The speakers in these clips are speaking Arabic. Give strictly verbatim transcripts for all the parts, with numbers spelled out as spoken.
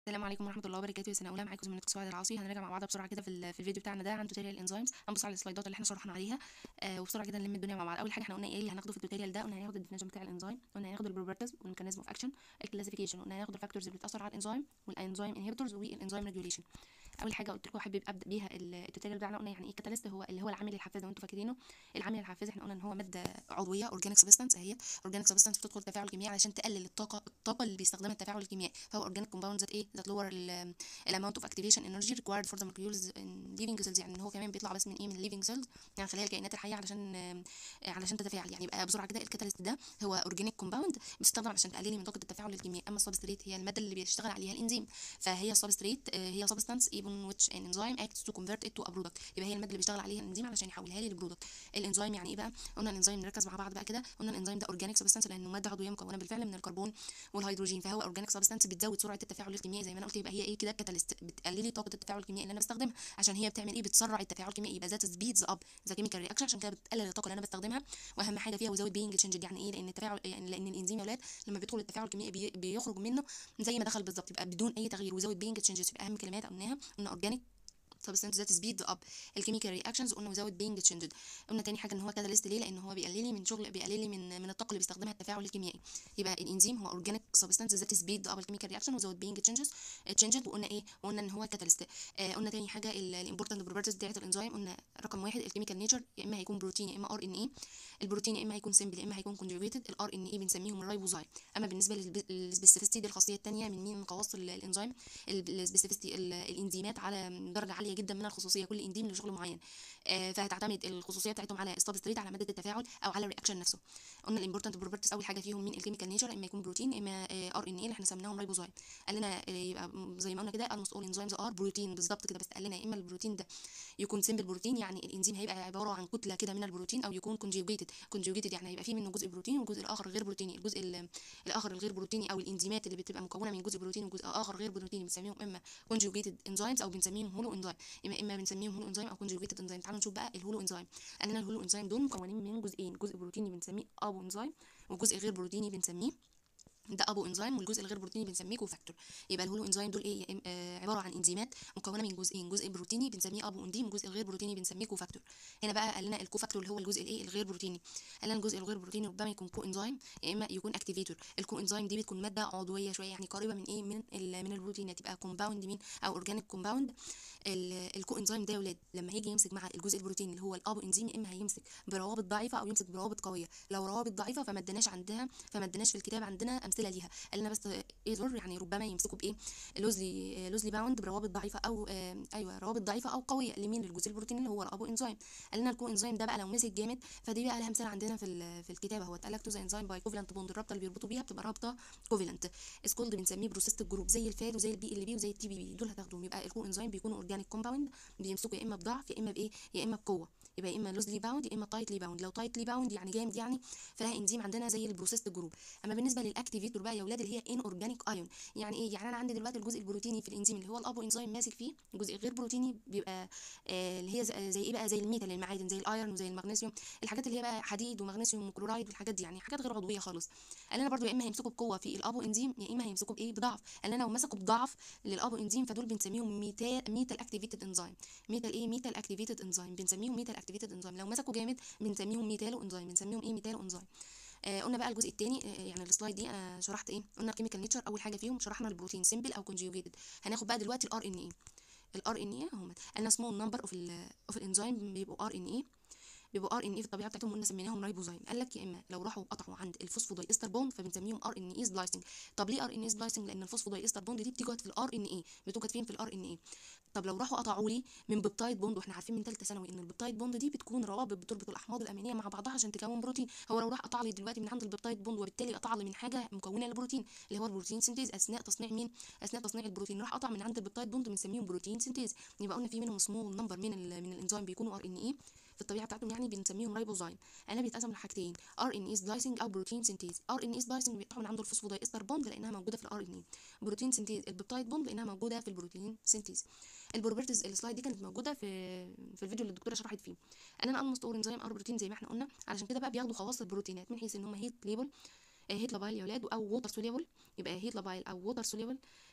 السلام عليكم ورحمه الله وبركاته. يا سنه اولى، معاكم زميلتكم سعاد العاصي. هنراجع مع بعض بسرعه كده في ال- في الفيديو بتاعنا ده عن توتوريال الانزيمز. هنبص على السلايدات اللي احنا شرحنا عليها آه وبسرعه كده نلم الدنيا مع بعض. اول حاجه احنا قلنا ايه اللي هناخده في التوتوريال ده؟ قلنا هناخد الديفينيشن بتاع الانزيم، قلنا هناخد البروبرتيز والميكانيزم اوف اكشن، الكلاسيفيكيشن، قلنا هناخد الفاكتورز اللي بتاثر على الانزيم والانزيم انهبيتورز والانزيم ريجوليشن. اول حاجه قلت لكم حابب ابدا بيها ال- التوتوريال بتاعنا. قلنا يعني ايه كاتاليست؟ هو اللي هو العامل الحفاز، لو انتوا فاكرينه. العامل الحفاز احنا قلنا ان هو ماده عضويه، اورجانيك سبستانس اهي. اورجانيك سبستانس بتدخل تفاعل كيميائي علشان تقلل الطاقه الطاقه اللي بيستخدمها التفاعل الكيميائي، فهو اورجانيك كومباوند ذات ايه ذات لور الاماونت اوف اكتيفيشن انرجي ريكوايرد فور ذا مولكيولز ان ليفينج سيلز. يعني ان هو كمان بيطلع بس من ايه من الليفينج سيلز، يعني خلايا الكائنات الحيه، علشان آه، علشان تتفاعل. يعني يبقى بسرعه كده الكاتاليست ده هو اورجانيك كومباوند بيستخدم عشان تقللي من طاقه التفاعل الكيميائي. اما السبستريت هي الماده اللي بيشتغل عليها الانزيم، فهي سبستريت هي سبستانس even which an enzyme acts to convert it to a product. يبقى هي الماده اللي بيشتغل عليها الانزيم علشان يحولها لي لبرودكت. الانزيم يعني ايه بقى؟ قلنا الانزيم، نركز مع بعض بقى كده. قلنا الانزيم ده اورجانيك سبستانس لانه ماده عضويه مكونه بالفعل من الكربون والهيدروجين، فهو اورجانيك سبستانس بتزود سرعه التفاعل الكيميائي زي ما انا قلت. يبقى هي ايه كده؟ كاتاليست، بتقللي طاقه التفاعل الكيميائي اللي انا بستخدمها، عشان هي بتعمل ايه؟ بتسرع التفاعل الكيميائي. يبقى ذات سبيدز اب ذا كيميكال رياكشن، عشان كده بتقلل الطاقه اللي انا بستخدمها. واهم حاجه فيها وزود بينج تشنج. يعني ايه؟ لان التفاعل يعني لان الانزيم يا اولاد لما بيدخل التفاعل الكيميائي بي... بيخرج منه زي ما دخل بالظبط، يبقى بدون اي تغيير. وزود بينج تشنجز، يبقى اهم كلمات قلناها قلنا اورجانيك substance that speed up الكيميكال reactions. قلنا without being changed. قلنا تاني حاجه ان هو كاتاليست ليه؟ لان هو بيقلل لي من شغل، بيقلل لي من من الطاقه اللي بيستخدمها التفاعل الكيميائي. يبقى الانزيم هو organic substance that speed up الكيميكال reaction without being changes changed. وقلنا ايه؟ وقلنا ان هو كاتاليست. آه قلنا تاني حاجه الامبورتنت بروبرتيز بتاعه الانزيم. قلنا رقم واحد الكيميكال نيتشر، يا اما هيكون بروتين يا اما ار ان اي. البروتين يا اما هيكون سمبل يا اما هيكون كونجوجيتد. الار ان اي بنسميهم الرايبوزايم. اما بالنسبه للسبيسيفيستي دي الخاصيه الثانيه من مين؟ من خواص الانزيم. السبيسيفيستي الانزيمات على درجه عاليه جدا من الخصوصيه، كل انزيم له شغل معين. آه فهتعتمد الخصوصيه بتاعتهم على السبستريت، على ماده التفاعل او على الرياكشن نفسه. قلنا الامبورتنت بروبرتيز اول حاجه فيهم مين؟ الكيميكال نيتشر، اما يكون بروتين اما ار ان اي اللي احنا سميناهم رايبوزايم. قال لنا آه يبقى زي ما قلنا كده almost all enzymes are بروتين بالظبط كده، بس قال لنا يا اما البروتين ده يكون سمبل بروتين، يعني الانزيم هيبقى عباره عن كتله كده من البروتين، او يكون كونجوجيتد. كونجوجيتد يعني هيبقى فيه منه جزء بروتين والجزء الاخر غير بروتيني. الجزء الاخر الغير بروتيني او الانزيمات اللي بتبقى مكونه من جزء بروتين وجزء اخر غير بروتيني بنسميهم اما كونجوجيتد انزيمز او بنسميهم هولو انزيم. اما اما بنسميهم هولو انزيم او كونجوجيتد انزيم. تعالوا نشوف بقى الهولو انزيم. قال لنا الهولو انزيم دول مكونين من جزئين، جزء بروتيني بنسميه ابو انزيم، وجزء غير بروتيني بنسميه ده ابو انزيم، والجزء الغير بروتيني بنسميه كوفاكتور. يبقى الهولو انزيم دول ايه؟ آه عباره عن انزيمات مكونه من جزئين، جزء بروتيني بنسميه ابو انزيم وجزء غير بروتيني بنسميه كوفاكتور. هنا بقى قال لنا الكوفاكتور اللي هو الجزء الايه؟ الغير بروتيني. قال لنا الجزء الغير بروتيني ربما يكون كو انزيم يا اما يكون اكتيفيتور. الكو انزيم دي بتكون ماده عضويه شويه، يعني قريبه من ايه؟ من من البروتين، تبقى كومباوند مين؟ او اورجانيك كومباوند. الكو انزيم ده يا ولاد لما هيجي يمسك مع الجزء البروتيني اللي هو الابو انزيم، يا اما هيمسك بروابط ضعيفه او يمسك بروابط قويه. لو روابط ضعيفه فما اديناش عندها فما اديناش في الكتاب عندنا امثله ليها. قال لنا بس ايزور، يعني ربما يمسكوا بايه؟ لوزلي لوزلي باوند بروابط ضعيفه او آه ايوه روابط ضعيفه او قويه لمين؟ للجزء البروتيني اللي هو الابو انزيم. قال لنا الكو انزيم ده بقى لو مسك جامد، فدي بقى لها مثال عندنا في في الكتاب اهو. قال لك تو ذا انزيم باي كوفلنت بوند، الرابطه اللي بيربطوا بيها بتبقى رابطه كوفلنت. اسكولد بنسميه بروسيست الجروب، زي الفاد وزي البي ال بي وزي التي بي بي، دول هتاخدوهم. يبقى الكو انزيم بيكونوا اورجانيك كومباوند بيمسكوا يا اما بضعف يا اما بايه؟ يا اما بقوه. يبقى يا اما لوزلي باوند يا اما تايتلي باوند. لو تايتلي باوند يعني جامد يعني، فلها انزيم عندنا زي البروسيست جروب. اما بالنسبه للاكتيفيتور بقى يا اولاد اللي هي ان اورجانيك ايون، يعني ايه؟ يعني انا عندي دلوقتي الجزء البروتيني في الانزيم اللي هو الابو انزيم ماسك فيه، الجزء الغير بروتيني بيبقى آه اللي هي زي, زي ايه بقى؟ زي الميتال، المعادن، زي الايرون وزي المغنيسيوم، الحاجات اللي هي بقى حديد ومغنيسيوم وكلورايد والحاجات دي، يعني حاجات غير عضويه خالص. قال لنا برضو يا اما هيمسكوا بقوه في الابو انزيم يا اما هيمسكوا بايه؟ بضعف. قال لنا لو مسكوا بضعف للابو انزيم فدول بنسميهم ميتا ميتال اكتيفيتد انزيم. ميتال ايه؟ ميتال اكتيفيتد انزيم، بنسميهم ميتال اكتيفيتد انزيم. لو مسكوا جامد بنسميهم ميتالو انزيم، بنسميهم ايه؟ ميتالو انزيم. آه قلنا بقى الجزء الثاني، آه يعني السلايد دي انا شرحت ايه؟ قلنا الكيميكال نيتشر اول حاجه فيهم، شرحنا البروتين سمبل او كونجوجيتد. هناخد بقى دلوقتي الار ان اي. الار ان اي هم قلنا سمول نمبر اوف اوف الانزيم بيبقوا ار ان اي، بيبقوا ار ان اي في الطبيعه بتاعتهم، قلنا سميناهم رايبوزايم. قال لك يا اما لو راحوا قطعوا عند الفوسفوداي استر بوند فبنسميهم ار ان اي سبلايسنج. طب ليه ار ان اي سبلايسنج؟ لان الفوسفوداي استر بوند دي بتوجد في الار ان اي، بتوجد فين؟ في الار ان اي. طب لو راحوا قطعوا لي من بيبتايد بوند، واحنا عارفين من ثالثه ثانوي ان البيبتايد بوند دي بتكون روابط بتربط الاحماض الامينيه مع بعضها عشان تكون بروتين. هو لو راح قطع لي دلوقتي من عند البيبتايد بوند وبالتالي قطع لي من حاجه مكونه للبروتين اللي هو البروتين سينتيز اثناء تصنيع مين؟ اثناء تصنيع البروتين، راح قطع من عند البيبتايد بوند بنسميهم بروتين سينتيز. يبقى قلنا في منهم سمول نمبر من ال من الانزيم بيكونوا ار ان اي في الطبيعه بتاعتهم، يعني بنسميهم رايبوزايم. انا بيتقسم لحاجتين، ار ان اي سبلايسنج او بروتين سينتيز. ار ان اي سبلايسنج بيقطعوا من عنده الفوسفوداي استر بوند لانها موجوده في الار ان اي. بروتين سينتيز البيبتايد بوند لانها موجوده في البروتين سينتيز. البروبرتيز السلايد دي كانت موجوده في في الفيديو اللي الدكتوره شرحت فيه. قال انا الموست اور انزيم ار بروتين زي ما احنا قلنا، علشان كده بقى بياخدوا خواص البروتينات من حيث ان هم هيت ليبل، هيت لابايل يا ولاد، او ووتر سوليبل. يبقى هيت لابايل او ووتر سوليبل.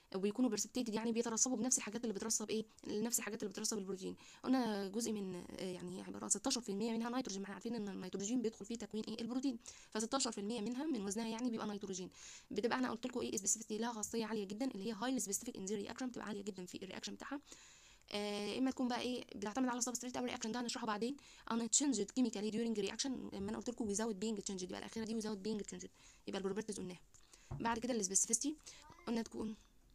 وبيكونوا برسبتيتد يعني بيترسبوا بنفس الحاجات اللي بترسب ايه نفس الحاجات اللي بترسب البروتين. قلنا جزء من آه، يعني عباره عن ستاشر في المية منها نيتروجين، ما احنا عارفين ان النيتروجين بيدخل في تكوين ايه البروتين، ف ستاشر في المية منها من وزنها يعني بيبقى نيتروجين. بتبقى انا قلت لكم ايه سبيسيفيتي لها خاصيه عاليه جدا اللي هي هايلي سبيسيفيك ان ذا رياكشن، بتبقى عاليه جدا في الرياكشن بتاعها. آه، اما تكون بقى ايه بتعتمد على سبستريت او رياكشن، ده هنشرحه بعدين. انا تشينجد كيميكالي ديورنج رياكشن، لما انا قلت لكم without being changed يبقى الاخيره دي without being changed، يبقى البروبرتيز قلناها. بعد كده السبيسيفيتي قلنا تكون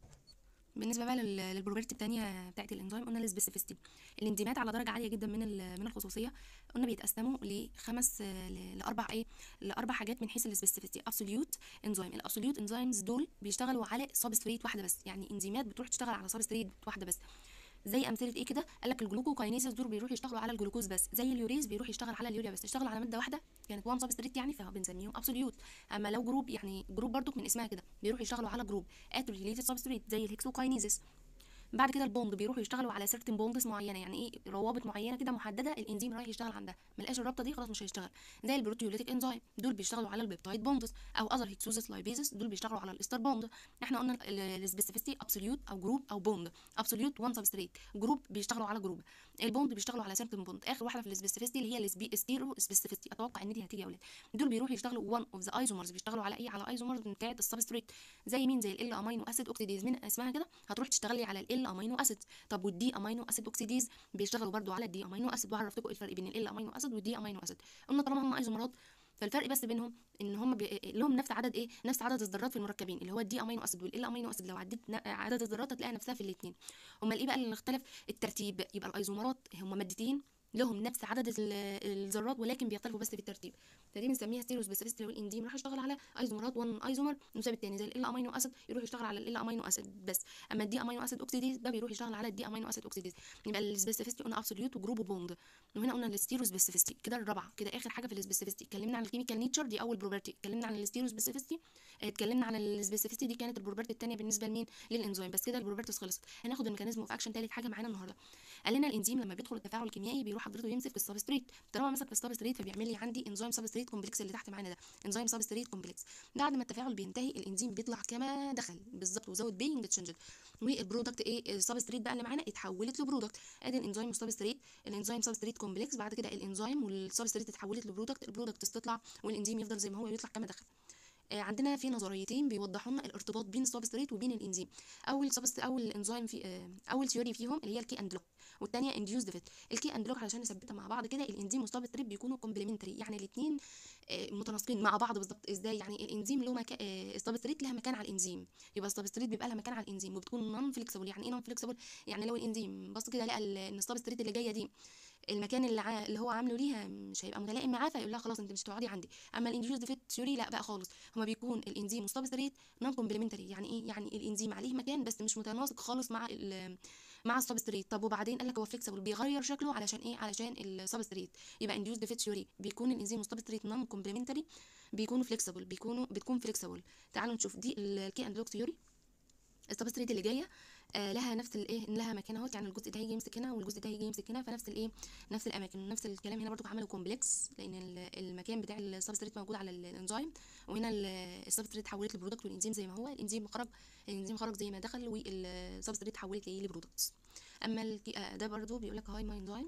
بالنسبه بقى للبروبرتي الثانيه بتاعت الانزيم، قلنا السبيسيفيتي الانزيمات على درجه عاليه جدا من من الخصوصيه. قلنا بيتقسموا لخمس لاربع ايه لاربع حاجات من حيث السبيسيفيتي. ابسوليوت انزيم، الابسوليوت انزيمز دول بيشتغلوا على سبستريت واحده بس، يعني انزيمات بتروح تشتغل على سبستريت واحده بس. زي امثله ايه كده؟ قال لك الجلوكوكاينيسيس دول بيروحوا يشتغلوا على الجلوكوز بس، زي اليوريز بيروح يشتغل على اليوريا بس، يشتغل على ماده واحده كانت وان سبستريت يعني، فبنسميهم ابسوليوت. اما لو جروب يعني جروب برضو من اسمها كده بيروحوا يشتغلوا على جروب ات ريليتد سبستريت زي الهكسوكاينيسيس. بعد كده البوند بيروحوا يشتغلوا على سيرتن بوندز معينه، يعني ايه روابط معينه كده محدده الانزيم رايح يشتغل عندها، ملقاش الرابطه دي خلاص مش هيشتغل. زي البروتيوليتيك انزيم دول بيشتغلوا على البيبتايد بوندز، او اذر هيكسوزس لايبيزس دول بيشتغلوا على الاستر بوند. احنا قلنا السبيسيفيتي ابسوليوت او جروب او بوند. ابسوليوت وان سبستريت، جروب بيشتغلوا على جروب، البوند بيشتغلوا على سيرتن بوند. اخر واحده في السبيسيفيتي اللي هي الستيرو سبيسيفيتي، اتوقع ان دي هتيجي يا اولاد. دول بيروحوا يشتغلوا وان اوف ذا ايزومرز، بيشتغلوا على ايه على ايزومرز بتاعه السبستريت. زي مين؟ زي ال امينو اسيد اوكسيديز، من اسمها كده هتروح تشتغلي على ال امينو اسيد. طب والدي امينو اسيد اوكسيديز بيشتغلوا برضو على الدي امينو اسيد، وعرفتكم الفرق بين ال امينو اسيد والدي امينو اسيد. قلنا طالما هم ايزومرات فالفرق بس بينهم ان هم بي... لهم نفس عدد ايه نفس عدد الذرات في المركبين اللي هو الدي امينو اسيد والال امينو اسيد، لو عديت عدد الذرات هتلاقيها نفسها في الاثنين. امال ايه بقى اللي اختلف؟ الترتيب. يبقى الايزومرات هم مادتين لهم نفس عدد الذرات ولكن بيختلفوا بس في الترتيب، فدي بنسميها ستيرو سبيسيفيستي. والانزيم راح يشتغل على ايزومرات، وان ايزومر مساوي الثاني زي ال امينو اسيد يروح يشتغل على ال امينو اسيد بس. اما الدي امينو اسيد اوكسيديز ده بيروح يشتغل على الدي امينو اسيد اوكسيديز. يبقى السبيسيفيستي قلنا ابسوليوت وجروب وبوند، وهنا قلنا الستيرو سبيسيفيستي. كده الرابعه، كده اخر حاجه في السبيسيفيستي. اتكلمنا عن الكيميكال نيتشر دي اول بروبرتي، اتكلمنا عن الستيرو سبيسيفيستي، اتكلمنا عن السبيسيفيستي دي كانت البروبرتي الثانيه بالنسبه لمين؟ للانزيم. بس كده البروبرتيز خلصت. هناخد الميكانيزم اوف اكشن ثالث حاجه معانا النهارده. قال لنا الانزيم لما بيدخل التفاعل الكيميائي بيروح حضرته يمسك في السبستريت، طالما مسك في السبستريت فبيعمل لي عندي انزيم سبستريت كومبلكس اللي تحت معانا ده، انزيم سبستريت كومبلكس. بعد ما التفاعل بينتهي الانزيم بيطلع كما دخل بالظبط وزود بينج تشنجد، والبرودكت ايه السبستريت بقى اللي معانا اتحولت لبرودكت. ادي الانزيم والسبستريت، الانزيم سبستريت كومبلكس، بعد كده الانزيم والسبستريت اتحولت لبرودكت، البرودكت تطلع والانزيم يفضل زي ما هو يطلع كما دخل. عندنا في نظريتين بيوضحوا لنا الارتباط بين السبستريت وبين الانزيم. اول سبست اول انزيم في اول ثيوري فيهم اللي هي الكي اند لوك، والثانيه انديوزد فيت. الكي اند لوك علشان نثبتها مع بعض كده، الانزيم والسبستريت بيكونوا كومبلمنتري، يعني الاثنين متناسقين مع بعض بالظبط. ازاي يعني؟ الانزيم له مكان، السبستريت لها مكان على الانزيم، يبقى السبستريت بيبقى لها مكان على الانزيم وبتكون نون فليكسبل. يعني ايه نون فليكسبل؟ يعني لو الانزيم بص كده لقى ان السبستريت اللي جايه دي المكان اللي, ع... اللي هو عامله ليها مش هيبقى متلائم معاه، فيقول لها خلاص انت مش هتقعدي عندي. اما الانديوزد فيت ثيوري لا بقى خالص، هما بيكون الانزيم والسبستريت نون كومبلمنتري. يعني ايه؟ يعني الانزيم عليه مكان بس مش متناسق خالص مع ال مع السبستريت. طب وبعدين قال لك هو فليكسبل بيغير شكله علشان ايه؟ علشان السبستريت. يبقى انديوزد فيت ثيوري بيكون الانزيم والسبستريت نون كومبلمنتري، بيكونوا فليكسبل، بيكونوا بتكون فليكسبل. تعالوا نشوف دي الكي اند لوك ثيوري. السبستريت اللي جايه آه لها نفس الايه لها مكان اهوت، يعني الجزء ده هيجي يمسك هنا والجزء ده هيجي يمسك هنا، فنفس الايه نفس الاماكن. نفس الكلام هنا برضو عملوا كومبلكس لان المكان بتاع السبستريت موجود على الانزيم، وهنا السبستريت اتحولت لبرودكت والانزيم زي ما هو، الانزيم خرج الانزيم خرج زي ما دخل والسبستريت اتحولت لايه لبرودكتس. اما ده برضو بيقول لك هاي مايندايم،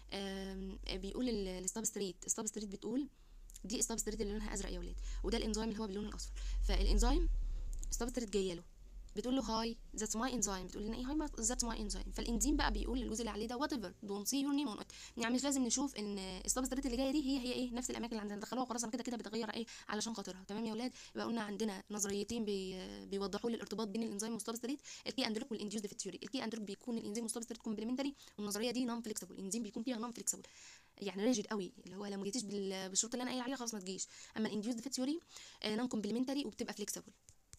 بيقول السبستريت السبستريت بتقول دي السبستريت اللي لونها ازرق يا ولاد، وده الانزيم اللي هو باللون الاصفر. فالانزيم السبستريت جايه له بتقول له هاي ذاتس ماي انزيم، بتقول لنا ايه هاي ذاتس ماي انزيم. فالانزيم بقى بيقول للجزء اللي عليه ده وات ايفر دونت سي يور نيم اون ات، يعني مش لازم نشوف ان السبستريت اللي جايه دي هي هي ايه نفس الاماكن اللي عندنا دخلوها خلاص انا كده كده بتغير ايه علشان خاطرها. تمام يا اولاد؟ يبقى قلنا عندنا نظريتين بي بيوضحوا لي الارتباط بين الانزيم والسبستريت، الكي اند لوك والانديوزد فيت ثيوري. الكي اند لوك بيكون الانزيم والسبستريت كومبلمنتري، والنظريه دي نون فليكسبل، الانزيم بيكون فيها نون فليكسبل يعني ريجيد قوي، اللي هو لو ما جيتيش بالشروط اللي انا قايله عليها خلاص ما تجيش. اما الانديوزد فيت ثيوري نون كومبلمنتري وبتبقى فليكسبل.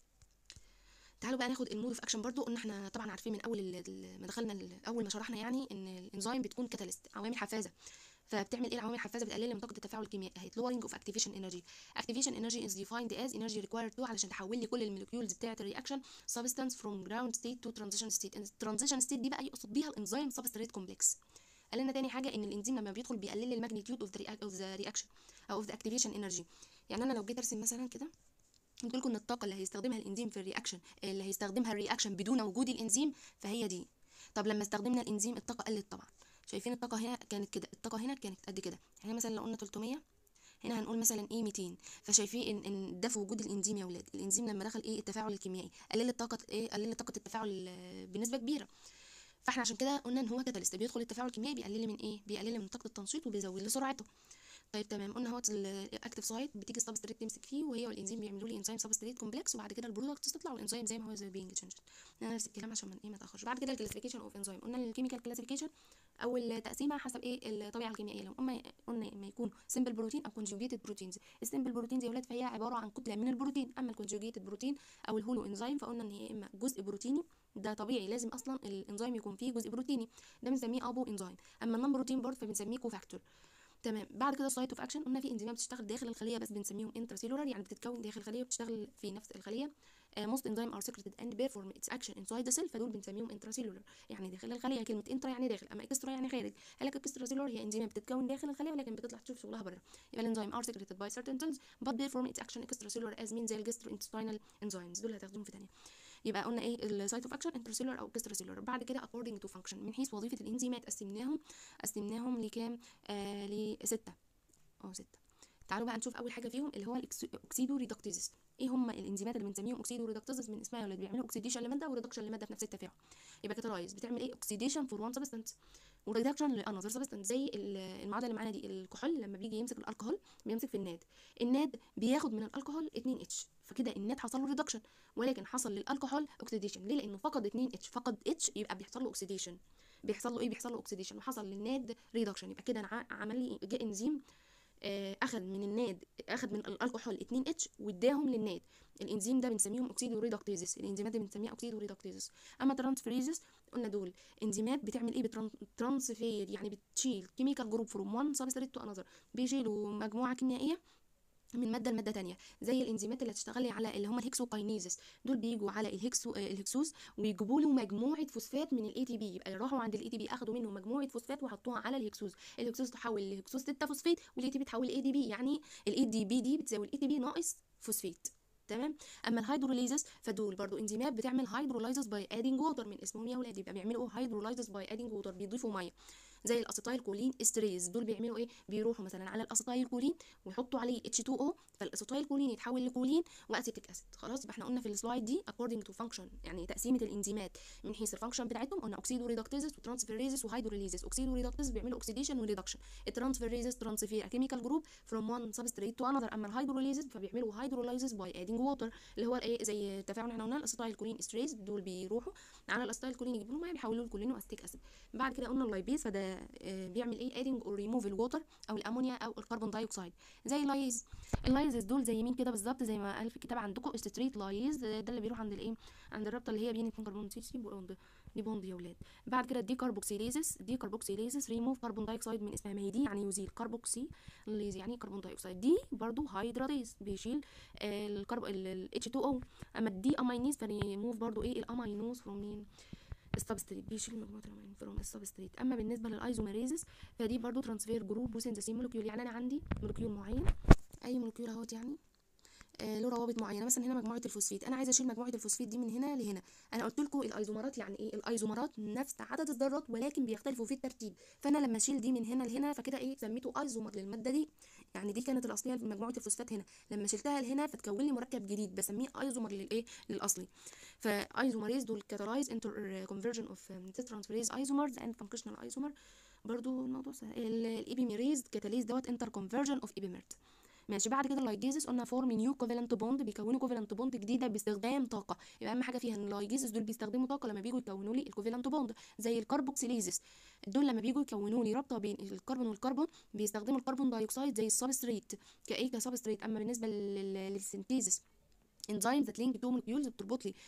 تعالوا بقى ناخد المود اوف اكشن. برضو قلنا احنا طبعا عارفين من اول ما دخلنا اول ما شرحنا يعني ان الانزيم بتكون كاتاليست، عوامل حفازه. فبتعمل ايه العوامل الحفازه؟ بتقلل من طاقه التفاعل الكيميائي اهي. lowering of activation energy. activation energy is defined as energy required to علشان تحول لي كل المولكيولز بتاعه الرياكشن substance from ground state to transition state. الترانزيشن ستيت دي بقى يقصد بيها الانزيم سبستريت كومبلكس. قال لنا تاني حاجه ان الانزيم لما بيدخل بيقلل الماجنتيود اوف ذا اوف ذا رياكشن او اوف ذا activation energy. يعني انا لو جيت ارسم مثلا كده قلت لكم ان الطاقه اللي هيستخدمها الانزيم في الرياكشن، اللي هيستخدمها الرياكشن بدون وجود الانزيم، فهي دي. طب لما استخدمنا الانزيم الطاقه قلت طبعا. شايفين الطاقه هنا كانت كده، الطاقه هنا كانت قد كده. يعني مثلا لو قلنا تلتمية، هنا هنقول مثلا ايه ميتين. فشايفين ان ان ده في وجود الانزيم يا ولاد. الانزيم لما دخل ايه التفاعل الكيميائي قلل الطاقه، ايه قلل طاقه التفاعل بنسبه كبيره. فاحنا عشان كده قلنا ان هو كاتاليست، بيدخل التفاعل الكيميائي بيقلل من ايه، بيقلل من طاقه التنشيط وبيزود لي سرعته. طيب تمام، قلنا اهوت الاكتيف سايت بتيجي السبستريت تمسك فيه، وهي والانزيم بيعملوا لي انزيم سبستريت كومبلكس، وبعد كده البرودكتس تطلع والانزيم زي ما هو زي بينج تشينج. نفس الكلام عشان من ايه ما اتاخرش. بعد كده الكلاسيفيكيشن اوف انزيم، قلنا الكيميكال كلاسيفيكيشن او التقسيمه حسب ايه الطبيعه الكيميائيه لهم. اما قلنا اما يكون سمبل بروتين او كونجوجيتد بروتينز. السمبل بروتينز يا ولاد فهي عباره عن كتله من البروتين. اما الكونجوجيتد بروتين او الهولو انزيم فقلنا ان هي اما جزء بروتيني، ده طبيعي لازم اصلا الانزيم يكون فيه جزء بروتيني، ده بنسميه ابو انزيم. اما النون بروتين بورد فبنسميه كوفاكتور. تمام. بعد كده السايت اوف اكشن، قلنا في انزيمات بتشتغل داخل الخليه بس بنسميهم انتراسيلولار، يعني بتتكون داخل الخليه وبتشتغل في نفس الخليه. موست انزيم ار سكريتد اند بيرفورم اتس اكشن انسايد ذا سيل، فدول بنسميهم انتراسيلولار يعني داخل الخليه. كلمه انترا يعني داخل، اما اكسترا يعني خارج. قال لك اكستراسيلولار هي انزيمات بتتكون داخل الخليه ولكن بتطلع تشوف شغلها بره. يبقى الانزيم ار سكريتد باي certain cells but perform its action extracellular as mean زي الجستروintestinal enzymes، دول هتاخدوهم في ثانيه. يبقى قلنا ايه السايت اوف اكشن انترسيلولار او اكستراسيلولار. بعد كده according to function، من حيث وظيفه الانزيمات قسمناهم قسمناهم لكام؟ آه لسته. اه ستة. تعالوا بقى نشوف اول حاجه فيهم اللي هو الاكسيدو ريدكتيزس. ايه هم الانزيمات اللي بنسميهم اوكسيدو ريدكتيزس؟ من اسمها يا ولاد بيعملوا اوكسيديشن لماده وريدكشن لماده في نفس التفاعل. يبقى كاتالايز بتعمل ايه؟ اوكسيديشن فور وان سبستانس وريدكشن لانذر سبستانس. زي المعادله اللي معانا دي، الكحول لما بيجي يمسك الكحول بيمسك في الناد، الناد بياخد من الكحول اتنين اتش، فكده الناد حصل له ريدكشن، ولكن حصل للكحول اوكسيديشن. ليه؟ لانه فقد اتنين اتش، فقد اتش يبقى بيحصل له اوكسيديشن. بيحصل له ايه؟ بيحصل له اوكسيديشن، وحصل للناد ريدكشن. يبقى كده انا عمل لي جاء انزيم اخذ من الناد، اخذ من الكحول اتنين اتش واداهم للناد. الانزيم ده بنسميهم اوكسيدو ريدكتيزس، الانزيمات دي بنسميها اوكسيدو ريدكتيزس. اما ترانسفيريزس قلنا دول انزيمات بتعمل ايه؟ بترانسفير يعني بتشيل كيميكال جروب فروم وان سبستريت تو انذر، بيشيلوا مجموعه كيميائيه من ماده لماده تانية. زي الانزيمات اللي هتشتغلي على اللي هم الهكسوكاينيزس، دول بيجوا على الهكسو الهكسوز ويجيبوا له مجموعه فوسفات من الاي تي بي. يبقى راحوا عند الاي تي بي اخدوا منه مجموعه فوسفات وحطوها على الهكسوز، الهكسوز تحول لهكسوز ستة فوسفات والاي تي بي تحول لاي دي بي، يعني الاي دي بي دي بتساوي الاي تي بي ناقص فوسفات. تمام. اما الهيدروليزس فدول برضو انزيمات بتعمل هيدرولايزس باي ادينج ووتر، من اسمهم يا ولاد يبقى بيعملوا هيدرولايزس باي ادينج ووتر، بيضيفوا ميه. زي الاسيتايل كولين استريز، دول بيعملوا ايه؟ بيروحوا مثلا على الاسيتايل كولين ويحطوا عليه اتش تو او، فالاسيتايل كولين يتحول لكولين واسيتيك اسيد. خلاص يبقى احنا قلنا في السلايد دي according to function، يعني تقسيمه الانزيمات من حيث الفانكشن بتاعتهم. قلنا اوكسيدو ريدكتيزس وترانسفيريزس وهيدروليزس. اوكسيدو ريدكتيزس بيعملوا اوكسيديشن وريدكشن، الترانسفيريزس ترانسفير كيميكال جروب فروم وان سبستريت تو انذر. اما الهيدروليزس فبيعملوا هيدرولايزس باي ادينج ووتر، اللي هو الايه زي التفاعل اللي احنا قلنا الاسيتايل كولين استريز، دول بيروحوا على الاسيتايل كولين يجيبوا له ميه بيحولوا له كولين واسيتيك اسيد. بعد كده قلنا اللايبيز فده بيعمل ايه؟ ادينج اور ريموف الووتر او الامونيا او الكربون دايوكسيد. زي اللايز، اللايزز دول زي مين كده بالظبط؟ زي ما قال في الكتاب عندكم استريت لايز، ده اللي بيروح عند الايه؟ عند الرابطه اللي هي بين اتنين كربون بوند، دي بوند يا ولاد. بعد كده الدي كاربوكسيليزس، دي كاربوكسيليزس ريموف كربون دايوكسيد من اسمها، ما هي دي يعني يزيل، كاربوكسي ليز يعني كربون دايوكسيد، دي برضو هيدراليز بيشيل الكرب ال اتش تو او. اما الدي امينيز فريموف برضو ايه؟ الامينوز فروم مين؟ السبستريت، بيشيل مجموعه الامين فروم السبستريت. اما بالنسبه للايزوميريزس فدي برضو ترانسفير جروب وسينثيسيس مولكيول، يعني انا عندي مولكيول معين، اي مولكيول اهوت يعني آه له روابط معينه. مثلا هنا مجموعه الفوسفيت، انا عايزه اشيل مجموعه الفوسفيت دي من هنا لهنا. انا قلت لكم الايزومرات يعني ايه؟ الايزومرات نفس عدد الذرات ولكن بيختلفوا في الترتيب، فانا لما اشيل دي من هنا لهنا فكده ايه؟ سميته ايزومر للماده دي. يعني دي كانت الاصليه مجموعه الفوسفات هنا، لما شلتها لهنا فتكون لي مركب جديد بسميه ايزومر للايه؟ للاصلي. فايزومريز دول كاتالايز انتر كونفرجن اوف ترانسفيريز ايزومرز اند فانكشنال ايزومر. برضو الموضوع سهل. الايبيميريز كاتاليز دوت انتر كونفرجن اوف ايبيمرت. ماشي. بعد كده اللايجيزس قلنا فورم نيو كوفالنت بوند، بيكونوا كوفالنت بوند جديده باستخدام طاقه. يبقى اهم حاجه فيها ان اللايجيزس دول بيستخدموا طاقه لما بييجوا يكونوا لي الكوفالنت بوند. زي الكربوكسيليزس، دول لما بييجوا يكونوا لي رابطه بين الكربون والكربون بيستخدموا الكربون دايوكسيد زي السبستريت كايه؟ كسبستريت. اما بالنسبه للسنتيزس انزيم ذات لينك تو مولكيولز، بتربط لي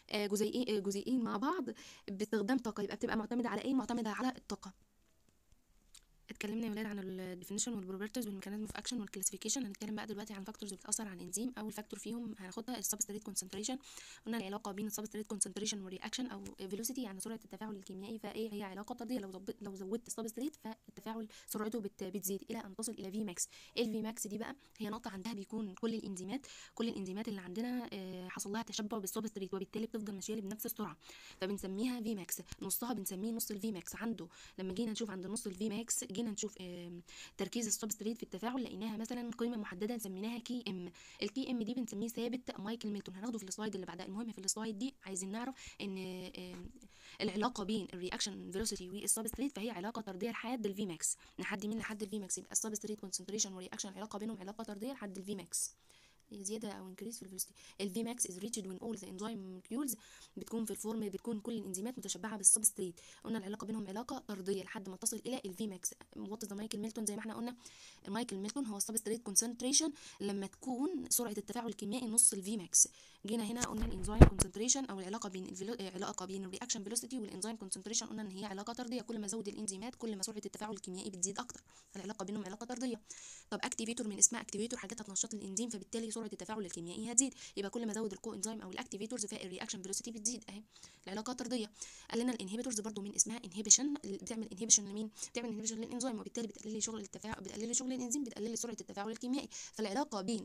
جزيئين جزيئين مع بعض باستخدام طاقه، يبقى بتبقى معتمده على ايه؟ معتمده على الطاقه. اتكلمنا يا ولاد عن الديفينيشن والبروبرتيز والميكانيزم اوف اكشن والكلاسيفيكيشن. هنتكلم بقى دلوقتي عن فاكتورز بتاثر على الانزيم. اول فاكتور فيهم هناخدها السبستريت كونسنتريشن. قلنا العلاقه بين السبستريت كونسنتريشن والرياكشن او فيلوسيتي، يعني سرعه التفاعل الكيميائي، فايه هي علاقه طرديه. لو زودت لو زودت السبستريت فالتفاعل سرعته بت بتزيد الى ان تصل الى في ماكس. الفي ماكس دي بقى هي نقطه عندها بيكون كل الانزيمات كل الانزيمات اللي عندنا حصل لها تشبع بالسبستريت، وبالتالي بتفضل ماشيه بنفس السرعه، فبنسميها في ماكس. نصها بنسميه نص الفي ماكس. عنده لما جينا نشوف عند نص الفي ماكس، جينا نشوف تركيز السبستريت في التفاعل، لقيناها مثلا قيمه محدده سميناها كي ام. الكي ام دي بنسميه ثابت مايكل ميلتون، هناخده في السلايد اللي بعدها. المهم في السلايد دي عايزين نعرف ان العلاقه بين الرياكشن فيلوسيتي والسبستريت فهي علاقه طرديه لحد الفي ماكس. لحد مين؟ لحد الفي ماكس. يبقى السبستريت كونسنتريشن والرياكشن العلاقه بينهم علاقه طرديه لحد الفي ماكس، زياده او انكريس في الفيلوسيتي. الفي ماكس از ريتشد وين اول ذا انزيم مولكيولز بتكون في الفورم، بتكون كل الانزيمات متشبعه بالسبستريت. قلنا العلاقه بينهم علاقه طرديه لحد ما تصل الى الفي ماكس. وات ذا مايكل ميلتون؟ زي ما احنا قلنا مايكل ميلتون هو السبستريت كونسنتريشن لما تكون سرعه التفاعل الكيميائي نص الفي ماكس. جينا هنا قلنا الانزيم كونسنتريشن او العلاقه بين الفيلو... علاقه بين الرياكشن فيلوسيتي والانزيم كونسنتريشن، قلنا ان هي علاقه طرديه. كل ما ازود الانزيمات كل ما سرعه التفاعل الكيميائي بتزيد اكتر، العلاقه بينهم علاقه طرديه. طب اكتيفيتور من اسمها اكتيفيتور، حاجات هتنشط الانزيم، فبالتالي سرعه التفاعل الكيميائي هتزيد. يبقى كل ما ازود الكو انزيم او الاكتيفيتورز فالرياكشن فيلوسيتي بتزيد اهي، العلاقه طرديه. قال لنا الانهبيتورز برضو من اسمها انهبيشن، بتعمل انهبيشن لمين؟ بتعمل انهبيشن للانزيم، وبالتالي بتقلل لي شغل التفاعل، بتقلل لي شغل الانزيم، بتقلل لي سرعه التفاعل الكيميائي. فالعلاقه بين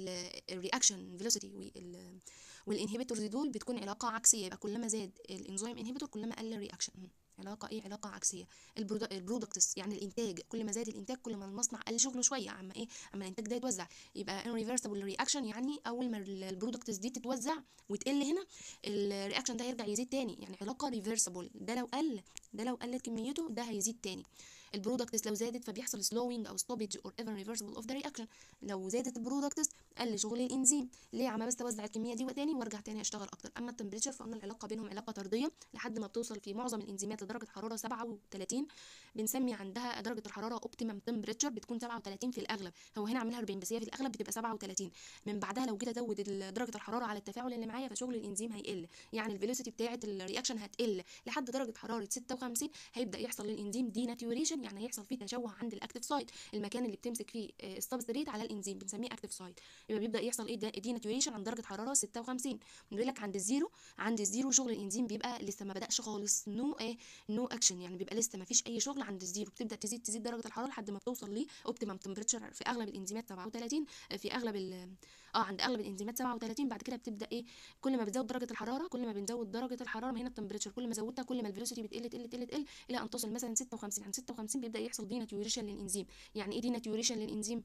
الرياكشن فيلوسيتي والانهبيتورز دول بتكون علاقه عكسيه. يبقى كلما زاد الانزيم انهبيتور كلما قل الرياكشن. علاقه ايه؟ علاقه عكسيه. البرودكتس يعني الانتاج، كل ما زاد الانتاج كل ما المصنع قل شغله شويه، اما ايه؟ اما الانتاج ده يتوزع. يبقى irreversible رياكشن، يعني اول ما البرودكتس دي تتوزع وتقل هنا الرياكشن ده هيرجع يزيد تاني، يعني علاقه ريفرسبل. ده لو قل ده لو قلت كميته ده هيزيد تاني. البرودكتس لو زادت فبيحصل slowing او stoppage or even reversible of the reaction. لو زادت البرودكتس قل شغل الانزيم. ليه؟ عم بس توزع الكميه دي وتاني وارجع تاني اشتغل اكتر. اما التمبريتشر فقلنا العلاقه بينهم علاقه طرديه لحد ما بتوصل في معظم الانزيمات لدرجه حراره سبعة وثلاثين. بنسمي عندها درجه الحراره اوبتيمم تمبريتشر، بتكون سبعة وثلاثين في الاغلب. هو هنا عاملها أربعين بس هي في الاغلب بتبقى سبعة وثلاثين. من بعدها لو جيت ازود درجه الحراره على التفاعل اللي معايا فشغل الانزيم هيقل، يعني الفيلوسيتي بتاعه الرياكشن هتقل لحد درجه حراره ستة وخمسين. هيبدا يحصل للانزيم دي ناتيوريشن، يعني هيحصل فيه تشوه عند الاكتيف سايت، المكان اللي بتمسك فيه السبستريت على الانزيم بنسميه اكتيف سايت. يبقى بيبدا يحصل ايه؟ دي ناتيوريشن عند درجه حراره ستة وخمسين. بنقول لك عند الزيرو عند الزيرو شغل الانزيم بيبقى لسه ما بداش خالص، نو ايه نو اكشن، يعني بيبقى لسه ما فيش اي شغل عند الزيرو. بتبدا تزيد تزيد درجه الحراره لحد ما بتوصل ل اوبتيمم تمبريتشر في اغلب الانزيمات سبعة وثلاثين. في اغلب ال اه عند اغلب الانزيمات سبعة وثلاثين. بعد كده بتبدا ايه؟ كل ما بتزود درجه الحراره كل ما بنزود درجه الحراره، ما هنا التمبريتشر كل ما زودتها كل ما الفيلوسيتي بتقل تقل تقل تقل الى ان تصل مثلا ستة وخمسين. عند ستة وخمسين بيبدا يحصل دي ناتيوريشن للانزيم. يعني ايه دي ناتيوريشن للانزيم؟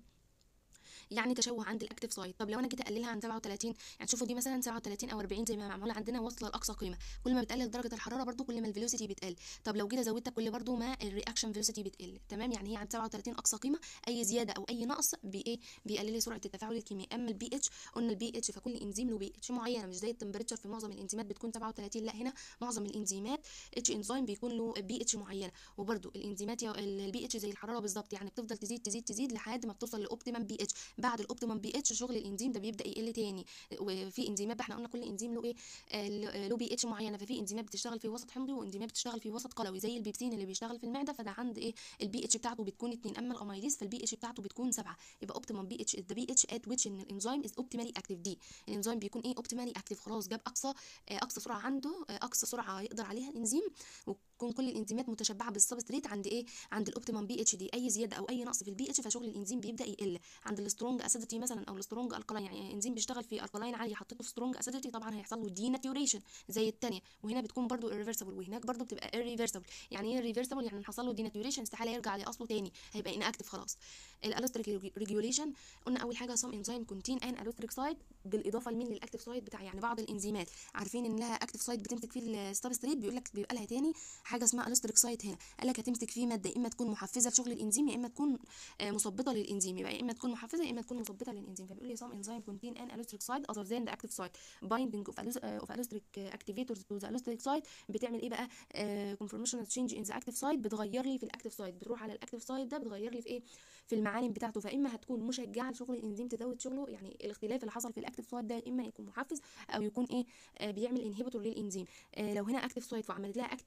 يعني تشوه عند الاكتيف سايت. طب لو انا جيت اقللها عن سبعة وثلاثين، يعني شوفوا دي مثلا سبعة وثلاثين او أربعين زي ما معموله عندنا واصله لاقصى قيمه، كل ما بتقلل درجه الحراره برده كل ما الفيلوسيتي بتقل. طب لو جيت زودتها كل برده ما الرياكشن فيلوسيتي بتقل. تمام؟ يعني هي عند سبعة وثلاثين اقصى قيمه، اي زياده او اي نقص بايه؟ بيقلل لي سرعه التفاعل الكيميائي. اما البي اتش، قلنا البي اتش فكل انزيم له بي اتش معينه، مش زي التمبريتشر في معظم الانزيمات بتكون سبعة وثلاثين، لا هنا معظم الانزيمات اتش انزيم بيكون له بي اتش معينه. وبرده الانزيمات البي اتش زي الحراره بالظبط، يعني بتفضل تزيد تزيد تزيد لحد ما بتوصل لاوبتيمم بي اتش. بعد الاوبتيمم بي اتش شغل الانزيم ده بيبدا يقل تاني. وفي انزيمات احنا قلنا كل انزيم له ايه؟ آه له بي اتش معينه. ففي انزيمات بتشتغل في وسط حمضي وانزيمات بتشتغل في وسط قلوي، زي البيبسين اللي بيشتغل في المعده فده عند ايه؟ البي اتش بتاعته بتكون اتنين. اما الاميليز فالبي اتش بتاعته بتكون سبعة. يبقى اوبتيمم بي اتش ذا بي اتش ات ويتش ان الانزيم از اوبتيمالي اكتيف. دي الانزيم بيكون ايه؟ اوبتيمالي اكتيف، خلاص جاب اقصى آه اقصى سرعه عنده، آه اقصى سرعه يقدر عليها الانزيم، وتكون كل الانزيمات متشبعه بالسبستريت عند ايه؟ عند الاوبتيمم بي اتش دي. اي زياده او اي نقص في البي اتش فشغل الانزيم بيبدا يقل. عند السترونج اسيديتي مثلا او السترونج الكلاين، يعني انزيم بيشتغل في الكلاين عالي حطيته في سترونج اسيديتي طبعا هيحصل له دي ناتيوريشن زي الثانيه، وهنا بتكون برده irreversible وهناك برده بتبقى irreversible. يعني ايه irreversible؟ يعني حصل له دي ناتيوريشن استحاله يرجع لاصله تاني، هيبقى inactive خلاص. الالوستريك ريجوليشن قلنا اول حاجه some enzyme contain an allostric site بالاضافه لمين؟ للاكتيف سايت بتاع. يعني بعض الانزيمات عارفين ان لها اكتيف سايت بتمسك فيه السبستريت، بيقول لك بيبقى لها تاني حاجه اسمها الوستريك سايت. هنا قال لك هتمسك فيه ماده اما تكون محفزه لشغل الانزيم يا اما تكون مثبطه للانزيم. يبقى يا اما تكون محفزه يا اما تكون مثبطه للانزيم. فبيقول لي some enzyme contain an allostric site other than the active site binding of of allostric activators to the allostric site. بتعمل ايه بقى؟ conformational change in the active site، بتغير لي في الاكتيف سايت، بتروح على الاكتيف سايت ده بتغير لي في ايه؟ في المعالم بتاعته. فاما هتكون مشجعه لشغل الانزيم تزود شغله، يعني الاختلاف اللي حصل في الاكتيف سايت ده اما يكون محفز او يكون ايه؟ آه بيعمل انهبيتور للانزيم. آه لو هنا اكتيف سايت وعملت لها اكتيفيشن